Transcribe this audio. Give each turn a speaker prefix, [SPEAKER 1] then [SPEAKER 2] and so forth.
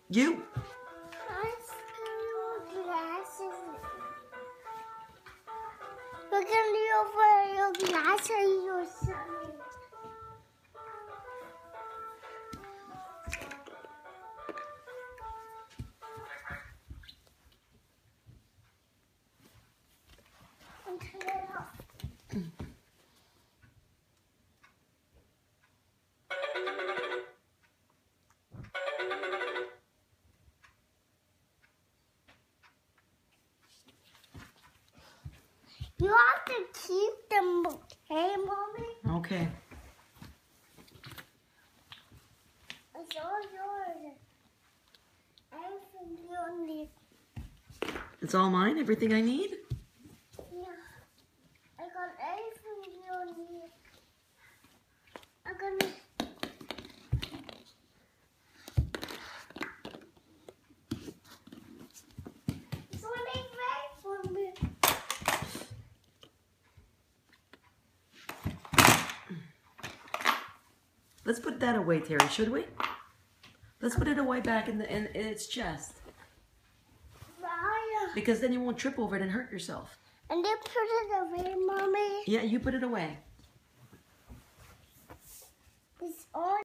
[SPEAKER 1] You.
[SPEAKER 2] I see your glasses. Look over your glasses, your son. And turn it off. You have to keep them, okay, Mommy?
[SPEAKER 1] Okay.
[SPEAKER 2] It's all yours. Everything you need.
[SPEAKER 1] It's all mine? Everything I need?
[SPEAKER 2] Yeah. I got everything you need. I'm gonna... So make way for me.
[SPEAKER 1] Let's put that away, Terry, should we? Let's put it away back in its chest.
[SPEAKER 2] Fire.
[SPEAKER 1] Because then you won't trip over it and hurt yourself.
[SPEAKER 2] And then put it away, Mommy.
[SPEAKER 1] Yeah, you put it away.
[SPEAKER 2] It's all